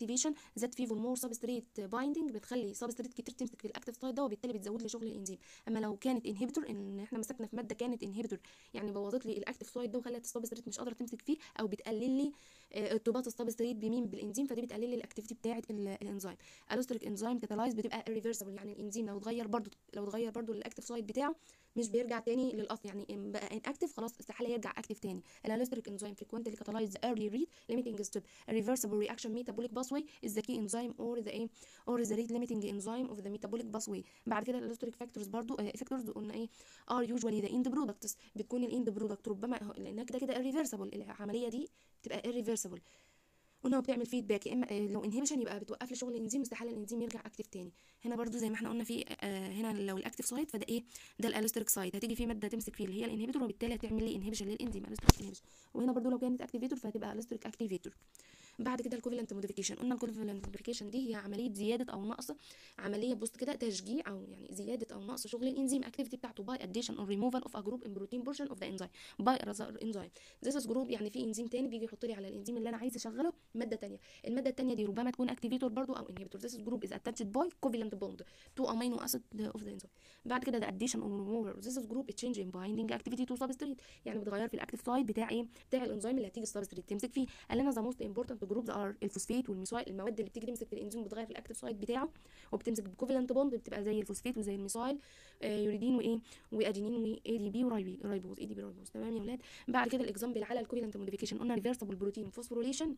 ذات فيفور مور سبستريت بايندنج، بتخلي سبستريت كتير تمسك في الاكتيف سايت ده، وبالتالي بتزود لي شغل الانزيم. اما لو كانت انهبيتور، ان احنا مسكنا في ماده كانت انهبيتور يعني بوظت لي الاكتيف سايت ده وخلت السبستريت مش قادره تمسك فيه، او بتقلل لي ارتباط السبستريت بمين بالانزيم، فدي بتقلل لي الاكتيفيتي بتاعه الانزيم. الوستريك انزيم كاتالايز بتبقى irreversible، يعني الانزيم لو اتغير برضو لو اتغير برضو الاكتيف سايت بتاعه مش بيرجع تاني للاصل، يعني بقى ان اكتيف خلاص استحاله يرجع اكتيف تاني. الالوستريك انزيم frequently catalyze the early read limiting step. A reversible reaction metabolic pathway is the key enzyme or the ايه or the rate limiting enzyme of the metabolic pathway. بعد كده الالوستريك فاكتورز برضو فاكتورز قلنا ايه are usually the end products، بتكون الاند برودكت ربما لانها كده كده irreversible، العمليه دي بتبقى irreversible. قلنا بتعمل فيدباك، يا اما لو انهبيشن يبقى بتوقف لي شغل الانزيم، استحاله الانزيم يرجع اكتيف تاني. هنا برضو زي ما احنا قلنا في آه هنا لو الاكتيف سايت فده ايه ده الالوستريك سايت، هتيجي فيه ماده تمسك فيه اللي هي الانهبيتور، وبالتالي هتعمل لي انهبيشن للانزيم الوستريك انهبيشن. وهنا برضو لو كانت اكتيفيتور فهتبقى الوستريك اكتيفيتور. بعد كده الكوفالنت موديفيكيشن، قلنا الكوفالنت موديفيكيشن دي هي عمليه زياده او نقص، عمليه بص كده تشجيع او يعني زياده او نقص شغل الانزيم اكتيفيتي بتاعته باي اديشن اور ريموفال اوف ا جروب ان بروتين بورشن اوف ذا انزيم باي اذر انزيم. ذيس جروب يعني في انزيم تاني بيجي يحط لي على الانزيم اللي انا عايز اشغله ماده تانيه، الماده التانيه دي ربما تكون اكتيفيتور برضو او انهبيتور. ذيس جروب از اتاتشد باي كوفالنت بوند تو امينو اسيد اوف ذا انزيم. بعد كده ده اديشن اور ريموفال. ذيس جروب تشينج ان بايندينج اكتيفيتي تو سبستريت، يعني بتغير في الاكتيف سايت بتاع ايه بتاع الانزيم اللي هتيجي السبستريت تمسك فيه. قال لنا ذا موست امبورتنت جروبز ار الفوسفيت والميثايل، المواد اللي بتيجي تمسك في الانزيم بتغير في الاكتيف سايت بتاعه وبتمسك بكوفالنت بوند، بتبقى زي الفوسفيت وزي الميثايل آه يوريدين وايه وادينين واي دي بي ورايبوز اي دي بي رايبوز. تمام يا ولاد. بعد كده الاكزامبل على الكوفالنت موديفيكيشن، قلنا ريفرسبل بروتين فوسفوريليشن.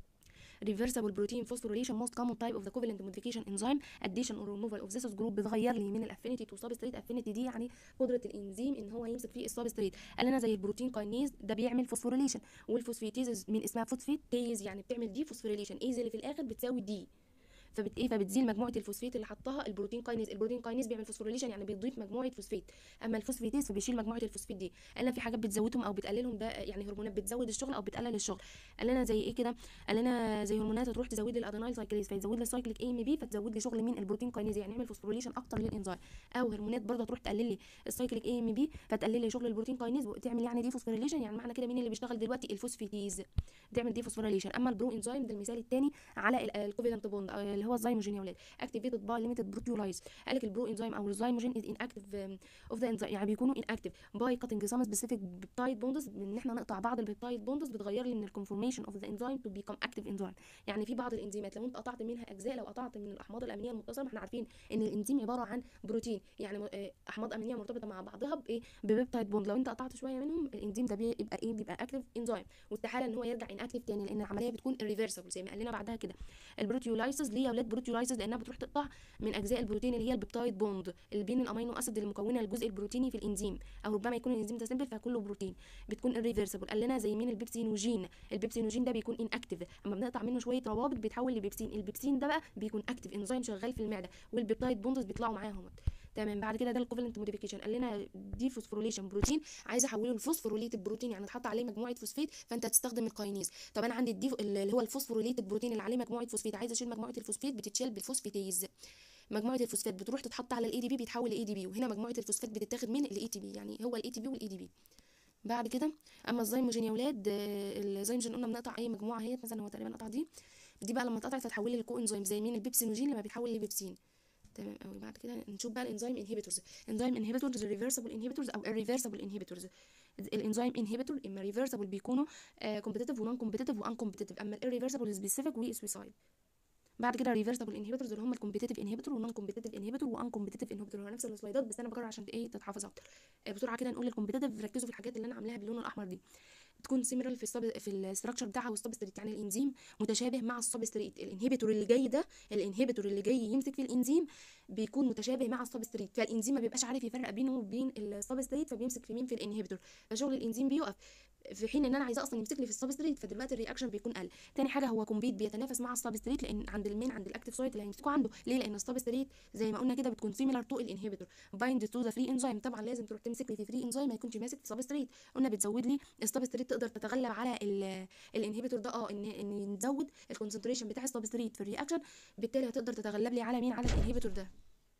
reversible protein phosphorylation most common type of the covalent modification enzyme addition or removal of this group بتغير لي من الافينيتي تو سبستريت. افينيتي دي يعني قدره الانزيم ان هو يمسك فيه السبستريت. قال لنا زي البروتين كاينيز ده بيعمل فوسفوريليشن، والفوسفيتيز من اسمها فوسفيتيز يعني بتعمل دي فوسفوريليشن، ايز اللي في الاخر بتساوي دي، فبت ايه فبتزيل مجموعه الفوسفيت اللي حطها البروتين كاينيز. البروتين كاينيز بيعمل فوسفوريليشن يعني بيضيف مجموعه فوسفيت، اما الفوسفيتيز فبيشيل مجموعه الفوسفيت دي. قال لنا في حاجات بتزودهم او بتقللهم، ده يعني هرمونات بتزود الشغل او بتقلل الشغل. قال لنا زي ايه كده قال لنا زي هرمونات تروح تزود لي الادينايل سايكليز فيزود لي السايكليك اي ام بي فتزود لي شغل مين البروتين كاينيز، يعني يعمل فوسفوريليشن اكتر للانزيم. او هرمونات برضه تروح تقلل لي السايكليك اي ام بي فتقلل لي شغل البروتين كاينيز وتعمل يعني دي فوسفوريليشن، يعني معنى كده مين اللي بيشتغل دلوقتي الفوسفيتيز تعمل دي فوسفوريليشن. اما البرو انزيم ده المثال الثاني على الكوفالنت بوند اللي هو الزيموجين يا ولاد activated by limited proteolysis. قال لك البرو انزيم او الزيموجين is inactive of the enzyme، يعني بيكونوا inactive by cutting some specific peptide bonds، ان احنا نقطع بعض البيبتايد بوندز بتغير لي من الكونفورميشن اوف ذا انزيم تو بيكم اكتيف انزيم. يعني في بعض الانزيمات لو انت قطعت منها اجزاء، لو قطعت من الاحماض الامينيه المتصله، احنا عارفين ان الانزيم عباره عن بروتين يعني احماض امينيه مرتبطه مع بعضها بايه ببيبتايد بوند، لو انت قطعت شويه منهم الانزيم ده بيبقى ايه بيبقى اكتيف انزيم، واستحاله ان هو يرجع ان اكتيف تاني لان العمليه بتكون irreversible زي ما قال لنا بعدها كده. البروتيولايسيس ليه يا اولاد بروتيولايسيس؟ لانها بتروح تقطع من اجزاء البروتين اللي هي البيبتايد بوند اللي بين الامينو اسيد المكونه للجزء البروتيني في الانزيم، او ربما يكون الانزيم ده سمبل فكله بروتين، بتكون irreversible. قال لنا زي مين البيبسينوجين، البيبسينوجين ده بيكون ان اكتيف، اما بنقطع منه شويه روابط بيتحول لبيبسين، البيبسين ده بقى بيكون اكتيف انزيم شغال في المعده، والبيبتايد بوندز بيطلعوا معاهم. تمام. بعد كده ده الكوفالنت موديفيكيشن، قال لنا دي فوسفوريليشن بروتين عايز احوله لفوسفوريليتد بروتين، يعني اتحط عليه مجموعه فوسفيت فانت هتستخدم الكاينيز. طب انا عندي الدي اللي هو الفوسفوريليتد بروتين اللي عليه مجموعه فوسفيت، عايز اشيل مجموعه الفوسفيت بتتشال بالفوسفيتيز. مجموعه الفوسفات بتروح تتحط على الاي دي بي بيتحول لاي دي بي، وهنا مجموعه الفوسفات بتتاخد من الاي تي بي، يعني هو الاي تي بي والاي دي بي. بعد كده اما الزيموجين يا ولاد، الزيموجين قلنا بنقطع اي مجموعه اهي، مثلا هو تقريبا قطع دي دي بقى لما اتقطعت فتحول لي الكو انزيم زي مين البيبسينوجين لما بيتحول لبيبسين. تمام قوي. بعد كده نشوف بقى الانزيم انهبيتورز. انزيم انهبيتورز ريفرسبل انهبيتورز او irreversible انهبيتورز. الانزيم انهبيتور اما ريفرسبل بيكونوا كومبيتيتيف ونون كومبيتيتيف وان كومبيتيتيف، اما الirreversible سبيسيفيك وسويسايد. بعد كده ريفرسبل انهبيتورز اللي هم الكومبيتيتيف انهبيتور ونون كومبيتيتيف انهبيتور وان كومبيتيتيف انهبيتور، هو نفس السلايدات بس انا بكرر عشان ايه تتحفظ اكتر. بسرعه كده نقول الكومبيتيتيف، ركزوا في الحاجات اللي انا عاملاها باللون الاحمر دي. تكون سيميلر في السب في الاستراكشر بتاعها والسبستريت، يعني الانزيم متشابه مع السبستريت. الانهبيتور اللي جاي ده الانهبيتور اللي جاي يمسك في الانزيم بيكون متشابه مع السبستريت، فالانزيم ما بيبقاش عارف يفرق بينه وبين السبستريت فبيمسك في مين في الانهبيتور، فشغل الانزيم بيقف في حين ان انا عايزه اصلا يمسك لي في السبستريت، فدلوقتي الرياكشن بيكون قل. تاني حاجه هو كومبيت بيتنافس مع السبستريت لان عند المين عند الاكتيف سايت اللي هيمسكوا عنده، ليه؟ لان السبستريت زي ما قلنا كده بتكون سيميلر تو الانهبيتور بايند تو ذا فري انزيم، طبعا لازم تروح تمسك لي في فري انزيم ما يكونش ماسك في سبستريت. قلنا بتزود لي السبستريت تقدر تتغلب على الانهبيتور ده، اه ان ان نزود الكونسنتريشن بتاع السبستريت في الرياكشن، بالتالي هتقدر تتغلب لي على مين على الانهبيتور ده.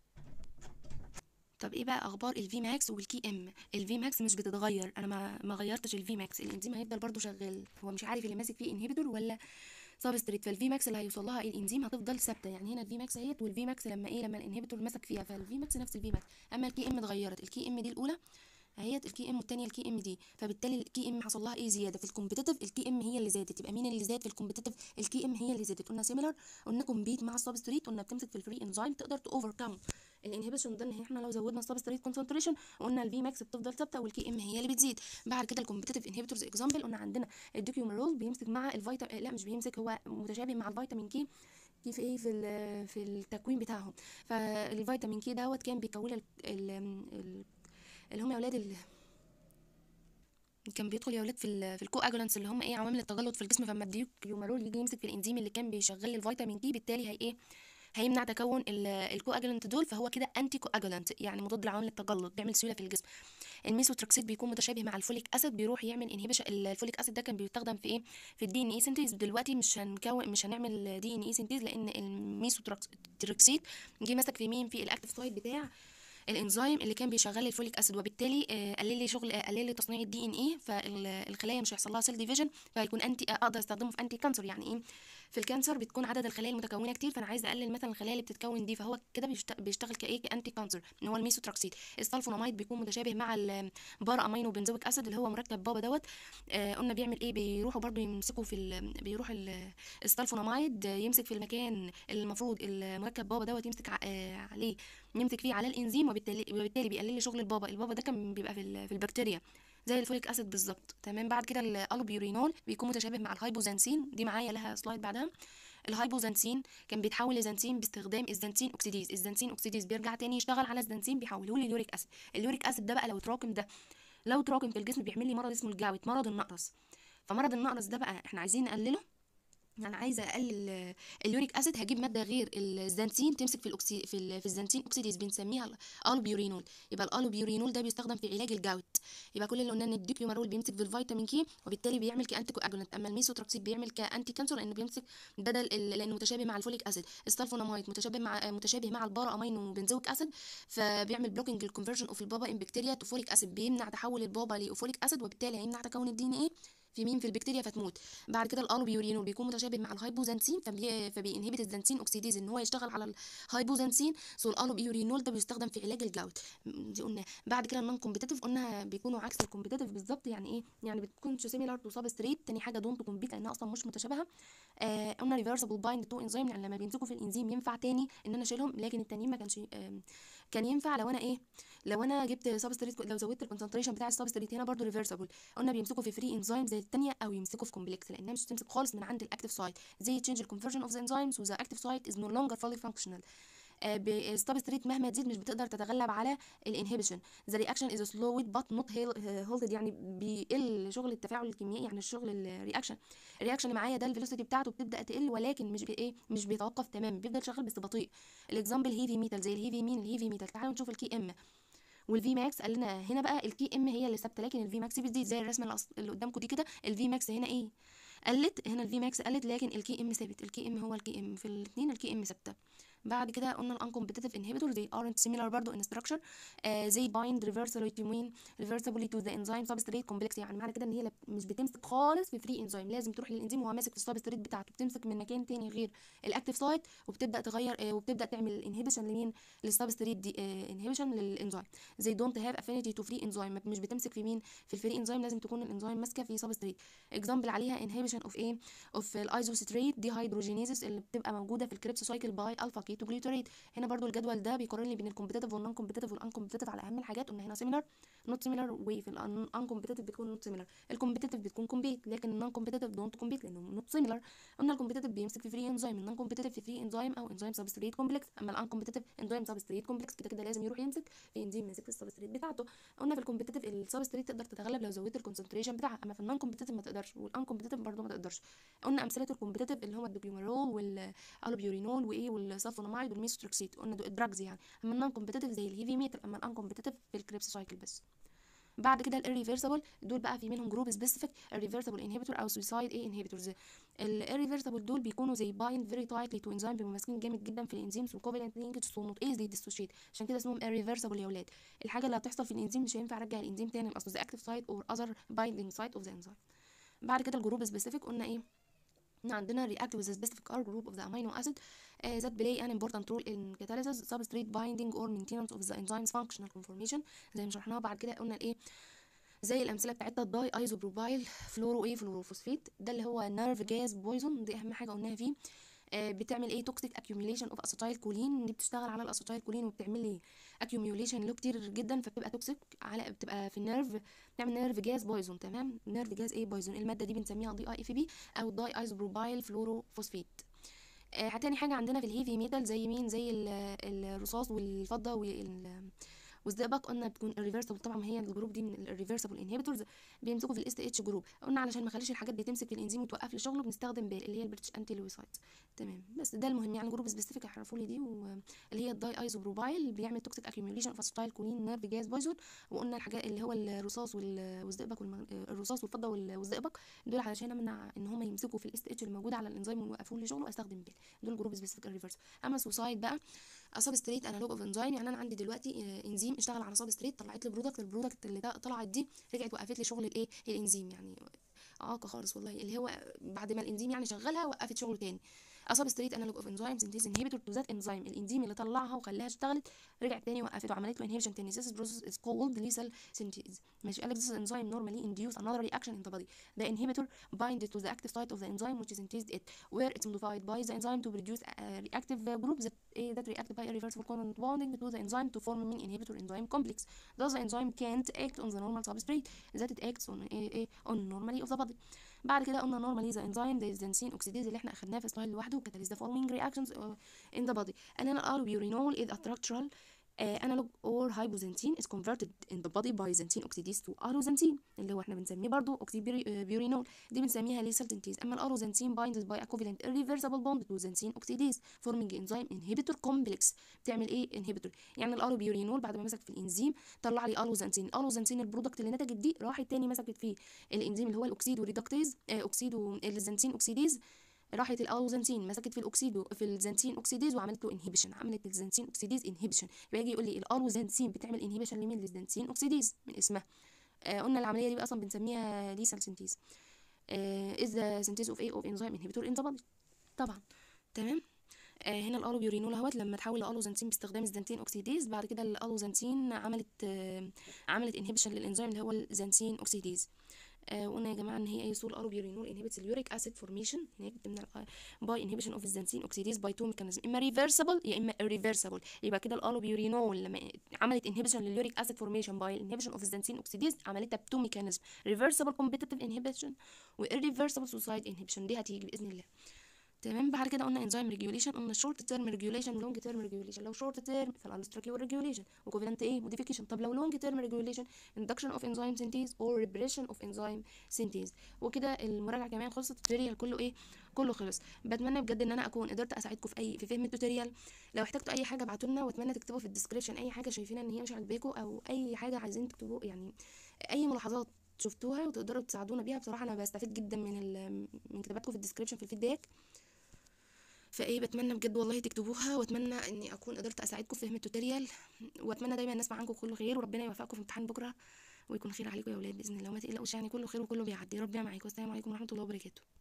طب ايه بقى اخبار الفي ماكس والكي ام؟ الفي ماكس مش بتتغير، انا ما ما غيرتش الفي ماكس، الانزيم هيفضل برضو شغال، هو مش عارف اللي ماسك فيه انهبيتور ولا سبستريت، فالفي ماكس اللي هيوصل لها الانزيم هتفضل ثابته. يعني هنا الفي ماكس اهيت، والفي ماكس لما ايه لما الانهبيتور مسك فيها فالفي ماكس نفس الفي ماكس. اما الكي ام اتغيرت، الكي ام دي الاولى اهيت الكي ام، والثانيه الكي ام دي، فبالتالي الكي ام حصل لها ايه زياده في الكومبيتيتيف، الكي ام هي اللي زادت. يبقى مين اللي زاد في الكومبيتيتيف؟ الكي ام هي اللي زادت. قلنا سيميلر، قلنا كومبيت مع السبستريت، قلنا بتمسك في الفري انزيم تقدر توفركم الانهبيشن ده، ان احنا لو زودنا السبستريت كونسنتريشن قلنا الفي ماكس بتفضل ثابته والكي ام هي اللي بتزيد. بعد كده الكومبيتيتيف انهبيتورز اكزامبل، قلنا عندنا الديكيوميرول بيمسك مع الفيتامين، لا مش بيمسك، هو متشابه مع الفيتامين كي كيف ايه في في التكوين بتاعهم. فالفيتامين كي دوت كان بيكون ال- ال- ال- اللي هم يا اولاد، كان بيدخل يا ولاد في ال في الكو اجولانس اللي هم ايه عوامل التجلط في الجسم. فلما الديوكيومارول يجي يمسك في الانزيم اللي كان بيشغل الفيتامين كي، بالتالي هي ايه هيمنع تكون الكو اجولانت دول، فهو كده انتي كو اجولانت يعني مضاد لعوامل التجلط، بيعمل سيوله في الجسم. الميثوتريكسيت بيكون متشابه مع الفوليك اسيد، بيروح يعمل انهبيشن. الفوليك اسيد ده كان بيستخدم في ايه في الدي ان اي سنتيز. دلوقتي مش هنكون مش هنعمل دي ان اي سنتيز، لان الميثوتريكسيت جه مسك في مين في الاكتيف سايت بتاع الانزيم اللي كان بيشغل الفوليك اسيد، وبالتالي آه، قلل لي شغل، آه، قلل لي تصنيع الدي ان ايه، فالخلايا مش هيحصل لها سيل ديفيجن، فهيكون انتي آه، اقدر استخدمه في انتي كانسر. يعني ايه في الكانسر بتكون عدد الخلايا المتكونه كتير، فانا عايزه اقلل مثلا الخلايا اللي بتتكون دي، فهو كده بيشت- بيشتغل كايه كانتي كانسر، ان هو الميثوتريكسيت. السلفوناميد بيكون متشابه مع البارا امينو بنزويك اسيد اللي هو مركب بابا دوت. آه قلنا بيعمل ايه، بيروحوا برضو يمسكوا في ال... بيروح ال- السلفوناميد يمسك في المكان المفروض المركب بابا دوت يمسك ع- آه عليه، يمسك فيه على الانزيم، وبالتالي وبالتالي بيقلل لي شغل البابا. البابا ده كان بيبقى في ال- في البكتيريا زي الفوليك اسيد بالظبط. تمام. بعد كده الالوبيورينول بيكون متشابه مع الهايبوزانسين، دي معايا لها سلايد بعدها. الهايبوزانسين كان بيتحول لزنسين باستخدام الزنسين اوكسيديز. الزنسين اوكسيديز بيرجع تاني يشتغل على الزنسين بيحوله لي اليوريك اسيد. اليوريك اسيد ده بقى لو تراكم ده لو تراكم في الجسم بيعمل لي مرض اسمه الجاوت، مرض النقرس. فمرض النقرس ده بقى احنا عايزين نقلله. انا عايزه اقلل آه، اليوريك اسيد، هجيب ماده غير الزنسين تمسك في الاكسي في, ال... في الزنسين اوكسيديز بنسميها الالوبيورينول. يبقى الالوبيورينول ده بيستخدم في علاج الجاوت. يبقى كل اللي قلنا ان الديكيومارول بيمسك في الفيتامين كي، وبالتالي بيعمل كانتي كواجولانت. اما الميثوتريكسيت بيعمل كانتي كانسر لانه بيمسك بدل ال... لانه متشابه مع الفوليك اسيد. السلفونامايد متشابه مع آه، متشابه مع البارا امينو بنزويك اسيد، فبيعمل بلوكينج الكونفرجن اوف البابا ان بكتيريا تو فوليك اسيد، بيمنع تحول البابا لاوفوليك اسيد، وبالتالي هيمنع تكون الدي ان ايه في مين في البكتيريا فتموت. بعد كده الالوبيورينول بيكون متشابه مع الهايبوزانسين، فبي... فبينهبت الزنسين اوكسيديز ان هو يشتغل على الهايبوزانسين. سو الالوبيورينول ده بيستخدم في علاج الجلد، دي قلنا. بعد كده النون كومبيتيتيف قلنا بيكونوا عكس الكومبيتيتيف بالظبط. يعني ايه يعني بتكون سيميلار تو سبستريت. تاني حاجه دونت كومبيت لانها اصلا مش متشابهه. آه قلنا ريفرسبل بايند تو انزيم، يعني لما بيمسكوا في الانزيم ينفع تاني ان انا اشيلهم، لكن التانيين ما كانش آه كان ينفع لو انا ايه لو انا جبت سبستريت، لو زودت الكونسنتريشن بتاع السبستريت هنا برضو ريفرسبل. قلنا بيمسكوا في فري انزيم زي الثانيه، او يمسكوا في كومبلكس لانها مش بتمسك خالص من عند الاكتيف سايت، زي تشينج الكونفرجن اوف ذا انزيمز وذا اكتيف سايت از نو لونجر فولي فانكشنال. السبستريت مهما تزيد مش بتقدر تتغلب على الانهبيشن. ذا رياكشن از سلويد بات نوت هولدد، يعني بيقل شغل التفاعل الكيميائي، يعني الشغل الرياكشن الرياكشن اللي معايا ده الفيلوسيتي بتاعته بتبدا تقل، ولكن مش بايه مش بيتوقف تماما، بيفضل شغال بس بطيء. الاكزامبل هيفي ميتال، زي الهيفي مين الهيفي ميتال. تعالوا نشوف الكي ام والفي ماكس. قال لنا هنا بقى الكي ام هي اللي ثابته، لكن الفي ماكس بتزيد زي الرسمه الأص- اللي قدامكم دي كده. الفي ماكس هنا ايه قلت، هنا الفي ماكس قلت، لكن الكي ام ثابت. الكي ام هو الكي ام في الاثنين، الكي ام ثابته. بعد كده قلنا الانكومبيتيتيف انهبيتور they aren't similar برضو in structure. آه they bind reversibly to mean reversibly to the enzyme substrate complex. يعني معنى كده ان هي لا- مش بتمسك خالص في فري انزيم، لازم تروح للانزيم وهو ماسك في السبستريت بتاعته، بتمسك من مكان تاني غير الاكتيف سايت، وبتبدا تغير آه وبتبدا تعمل انهبيشن لمين للسبستريت دي آه انهبيشن للانزيم. they don't have affinity to free enzyme، مش بتمسك في مين في الفري انزيم، لازم تكون الانزيم ماسكه في سبستريت. اكزامبل عليها انهبيشن اوف ايه اوف الايزوستريت دي هيدروجينيزس اللي بتبقى موجوده في الكريبس سايكل باي الفا كيتو جلوتاريت. هنا برضو الجدول ده بيقارن لي بين الكومبيتيتيف والنون كومبيتيتيف والان كومبيتيتيف على اهم الحاجات. قلنا هنا سيميلار نوت سيميلار، وفي الان كومبيتيتيف بتكون نوت سيميلار. الكومبيتيتيف بتكون كومبيت، لكن النون كومبيتيتيف دونت كومبيت لانه نوت سيميلار. قلنا الكومبيتيتيف بيمسك في فري انزيم، النون كومبيتيتيف في فري انزيم او انزيم سبستريت كومبلكس. اما الان كومبيتيتيف انزيم سبستريت كومبلكس، كده كده لازم يروح يمسك في انزيم ماسك في السبستريت بتاعته. قلنا في الكومبيتيتيف السبستريت تقدر تتغلب لو زودت الكونسنتريشن بتاعها، اما في النون كومبيتيتيف ما تقدرش، والان كومبيتيتيف برضه ما تقدرش. قلنا امثله الكومبيتيتيف اللي هم الدوبيوميرول والالوبيورينول وايه والسلفوناميد والميثوتريكسيت، قلنا دول دراجز يعني. اما النون كومبيتيتيف زي الهيفي ميتال، اما الان كومبيتيتيف في الكريبس سايكل بس. بعد كده الريفرسبل دول بقى في منهم جروب سبيسيفيك الريفرسبل انهبيتور او سويسايد ايه انهبيتورز. الريفرسبل دول بيكونوا زي بايند فيري تايتلي تو انزيم، بيبقوا ماسكين جامد جدا في الانزيمز وكوفالنت لينكج سو نوت ايزلي ديسوشيت، عشان كده اسمهم الريفرسبل يا اولاد. الحاجه اللي هتحصل في الانزيم مش هينفع ارجع الانزيم تاني لاصله، زي اكتيف سايت اور اذر بايندينج سايت اوف ذا انزيم. بعد كده الجروب سبيسيفيك قلنا ايه إن عندنا react with a specific R group of the amino acid uh, that play an important role in catalysis, substrate binding or maintenance of the enzyme's functional conformation. زي ما شرحناها بعد كده قلنا الايه، زي الامثله بتاعتنا الداي ايزوبروبايل فلورو ايه فلوروفوسفيت، ده اللي هو نيرف جاز بويزون، دي اهم حاجه قلناها فيه. آه بتعمل ايه توكسيك اكيوميليشن اوف اسيتايل كولين، دي بتشتغل على الاسيتايل كولين وبتعمل لي اكيوميليشن له كتير جدا، فبتبقى توكسيك على بتبقى في النيرف، بتعمل نيرف جاز بويزون. تمام، نيرف جاز ايه بويزون، الماده دي بنسميها دي اي اف بي او داي ايزوبروبايل فلوروفوسفيت. آه تاني حاجه عندنا في الهيفي ميتال زي مين، زي الرصاص والفضه وال والزئبق، قلنا بتكون الريفرسبل. طبعا هي الجروب دي من الريفرسبل انهبيتورز بيمسكوا في الاس تي اتش جروب. قلنا علشان ما نخليش الحاجات دي تمسك في الانزيم وتوقف لي شغله بنستخدم بال اللي هي البريتش انتي لويسايد. تمام، بس ده المهم يعني جروب سبيسيفيك اعرفوا لي دي، واللي هي الداي ايزوبروبايل بيعمل توكسيك اكيوميليشن اوف اسيتايل كولين نيرف جاز بويزون. وقلنا الحاجات اللي هو الرصاص والزئبق الرصاص والفضه والزئبق دول علشان امنع ان هم يمسكوا في الاس تي اتش الموجوده على الانزيم ويوقفوا لي شغله استخدم بال، دول جروب سبيسيفيك ريفرس. اما سوسايد بقى سبستريت انالوج اوف انزيم، يعني انا عندي دلوقتي انزيم اشتغل على سبستريت طلعت لي برودكت، البرودكت اللي طلعت دي رجعت وقفت لي شغل الايه الانزيم، يعني اعاقه خالص والله، اللي هو بعد ما الانزيم يعني شغلها وقفت شغل تاني. سبستريت انالوج اوف انزيم سينثيز انهبيتور تو ذات انزيم، الانزيم اللي طلعها وخلاها اشتغلت رجعت تاني وقفت وعملت له انهبيشن تاني. This process is called lethal synthesis. ماشي، قال لك this enzyme normally induce another reaction in the body. The inhibitor binds to the active site of the enzyme which synthesized it, where it's modified by the enzyme to produce a reactive group that uh, that react by irreversible covalent bonding to the enzyme to form an inhibitor enzyme complex. Thus the enzyme can't act on the normal substrate that it acts on uh, on normally of the body. بعد كده قلنا normally the enzyme the xanthine oxidase اللي احنا اخدناه في سلايد لوحده catalyze the following reactions in the body. And then الالوبيورينول is a structural uh, analog or hypoxanthine is converted in the body by xanthine oxidase to alloxanthine اللي هو احنا بنسميه برضو اوكسيبيورينول، دي بنسميها lethal synthase. اما الالوxanthine binds by a covalent irreversible bond to xanthine oxidase forming enzyme inhibitor complex. بتعمل ايه inhibitor، يعني الالوبيورينول بعد ما مسك في الانزيم طلع لي الوزانثين، الالوزانثين البرودكت اللي نتجت دي راحت تاني مسكت فيه الانزيم اللي هو الاكسيدو ريدكتيز آه اوكسيدو الزنثين اوكسيديز، راحت الالوزانثين مسكت في الاكسيدو في الزنثين اوكسيديز وعملت له انهبيشن، عملت الزنثين اوكسيديز انهبيشن. يبقى يجي يقول لي الالوزانثين بتعمل انهبيشن لمين، للزنثين اوكسيديز من اسمها. آه قلنا العمليه دي اصلا بنسميها ليسال سينثيز. از ذا سينثيز اوف ايه اوف انزيم انهبيتور ان ذا بادي طبعا. تمام، آه هنا الالوبيورينول اهوت لما تحول لالوزانثين باستخدام الزنثين اوكسيديز، بعد كده الالوزانثين عملت آه عملت انهبيشن للانزيم اللي هو الزنثين اوكسيديز. آه وقلنا يا جماعه ان هي اي سول الالوبيورينول انهبيتس اليوريك اسيد فورميشن، هناك بتمنع باي انهبيشن اوف الزنثين اوكسيديز باي تو ميكانيزم، اما ريفرسبل يا اما irreversible. يبقى كده الالوبيورينول لما عملت انهبيشن لليوريك اسيد فورميشن باي انهبيشن اوف الزنثين اوكسيديز عملتها بتو ميكانيزم، ريفرسبل كومبيتيتيف انهبيشن والirreversible سوسايد انهبيشن، دي هتيجي باذن الله. تمام، بعد كده قلنا انزيم ريجوليشن، قلنا شورت تيرم ريجوليشن ولونج تيرم ريجوليشن. لو شورت تيرم فالالستراكيور ريجوليشن وكوفالنت ايه موديفيكيشن. طب لو لونج تيرم ريجوليشن اندكشن اوف انزيم سينثيز اور ريبريشن اوف انزيم سينثيز. وكده المراجعه كمان خلصت، التوتوريال كله ايه كله خلص. بتمنى بجد ان انا اكون قدرت اساعدكم في اي في فهم التوتوريال. لو احتجتوا اي حاجه ابعتوا لنا، واتمنى تكتبوا في الديسكريبشن اي حاجه شايفين ان هي مش عاجباكم او اي حاجه عايزين تكتبوا، يعني اي ملاحظات شفتوها وتقدروا تساعدونا بيها. بصراحه انا بستفيد جدا من من كتاباتكم في الديسكريبشن في الفيدباك، فايه بتمنى بجد والله تكتبوها، واتمنى اني اكون قدرت اساعدكم في فهم التوتوريال، واتمنى دايما نسمع عنكم كله خير، وربنا يوفقكم في امتحان بكره ويكون خير عليكم يا اولاد باذن الله، وما تقلقوش يعني كله خير وكله بيعدي. ربنا معاكم، والسلام عليكم ورحمه الله وبركاته.